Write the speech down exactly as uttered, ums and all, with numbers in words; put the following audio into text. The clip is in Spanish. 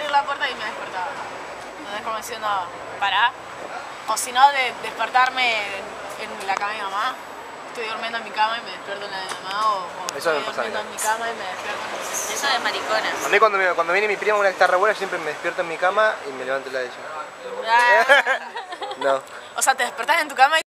abrir la puerta y me despertaba. Entonces como diciendo, pará. O si no, de despertarme en, en la cama de mi mamá. Estoy durmiendo en mi cama y me despierto en la de mi mamá. O, o Eso estoy me pasa durmiendo a mí. en mi cama y me despierto en la de mi mamá. Eso de mariconas. A mí cuando, me, cuando viene mi prima, una que está re buena, siempre me despierto en mi cama y me levanto en la de ella. Ah. No. O sea, te despertás en tu cama y